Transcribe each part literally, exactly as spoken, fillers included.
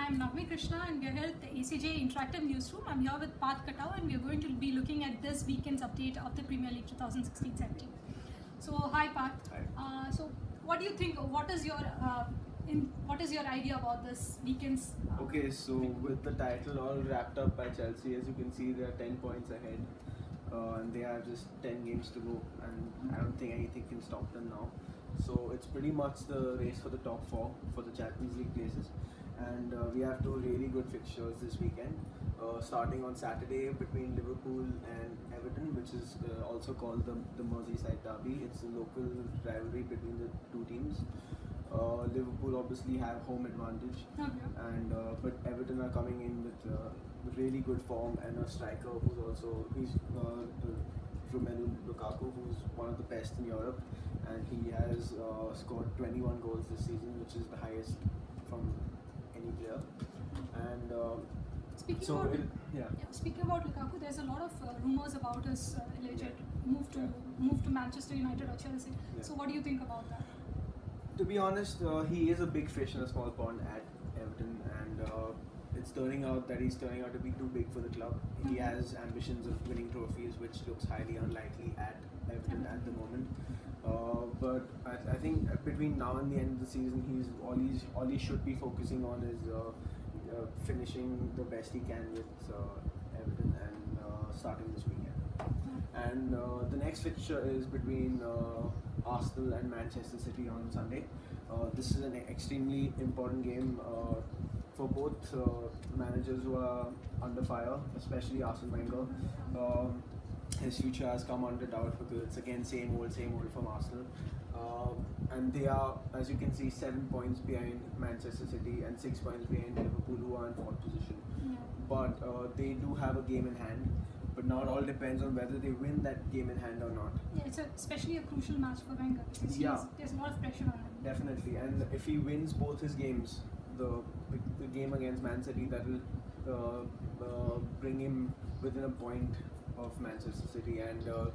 I'm Navmi Krishna and we're here at the A C J Interactive Newsroom. I'm here with Parth Katau and we're going to be looking at this weekend's update of the Premier League twenty sixteen seventeen. So, hi Parth. Hi. Uh, so, what do you think? What is your uh, in what is your idea about this weekend's? Uh, Okay, so with the title all wrapped up by Chelsea, as you can see, they are ten points ahead, uh, and they have just ten games to go, and I don't think anything can stop them now. So it's pretty much the race for the top four for the Champions League places, and uh, we have two really good fixtures this weekend. Uh, starting on Saturday between Liverpool and Everton, which is uh, also called the, the Merseyside Derby. It's a local rivalry between the two teams. Uh, Liverpool obviously have home advantage, okay. and uh, but Everton are coming in with uh, really good form and a striker who's also he's uh, uh, Romelu Lukaku, who's one of the best in Europe, and he has uh, scored twenty-one goals this season, which is the highest from any player. And uh, Speaking so about it, yeah. yeah, speaking about Lukaku, there's a lot of uh, rumors about his uh, alleged Yeah. move to Yeah. move to Manchester United or Chelsea. Yeah. So, what do you think about that? To be honest, uh, he is a big fish in a small pond at Everton, and uh, it's turning out that he's turning out to be too big for the club. He Mhm. has ambitions of winning trophies, which looks highly unlikely at Everton at the moment. Uh, but I, I think between now and the end of the season, he's all he's all he should be focusing on is uh, uh, finishing the best he can with uh, Everton and uh, starting this weekend. And uh, the next fixture is between uh, Arsenal and Manchester City on Sunday. Uh, this is an extremely important game uh, for both uh, managers who are under fire, especially Arsene Wenger. Um, his future has come under doubt because it's again same old, same old from Arsenal. Uh, and they are, as you can see, seven points behind Manchester City and six points behind Liverpool, who are in fourth position. Yeah. But uh, they do have a game in hand. But now it all depends on whether they win that game in hand or not. Yeah, it's a, especially a crucial match for Wenger because Yeah. he's- there's a lot of pressure on him. Definitely, and if he wins both his games, the the game against Man City, that will uh, uh, bring him within a point of Manchester City, and uh,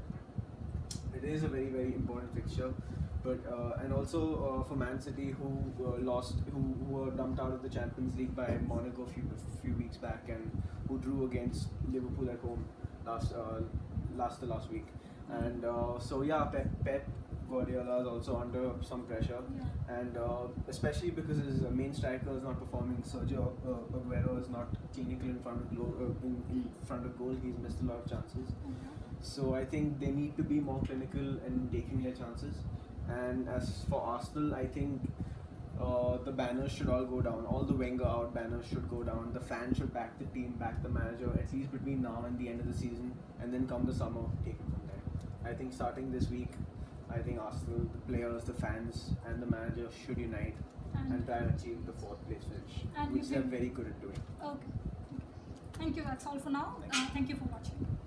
it is a very very important fixture. But uh, and also uh, for Man City, who uh, lost, who, who were dumped out of the Champions League by Monaco a few few weeks back, and who drew against Liverpool at home last uh, last the last week, and uh, so yeah, Pep, Pep Guardiola is also under some pressure, Yeah. and uh, especially because his uh, main striker is not performing. Sergio uh, Aguero is not clinical in front of goal. Uh, in, in front of goal, he's missed a lot of chances. Okay. So I think they need to be more clinical in taking their chances. And as for Arsenal, I think uh, the banners should all go down. All the Wenger out banners should go down. The fans should back the team, back the manager, at least between now and the end of the season. And then come the summer, take it from there. I think starting this week, I think Arsenal, the players, the fans, and the manager should unite and, And- try and achieve the fourth place finish, And which you they're think- very good at doing. Okay. Thank you. That's all for now. Thank Uh, thank you for watching.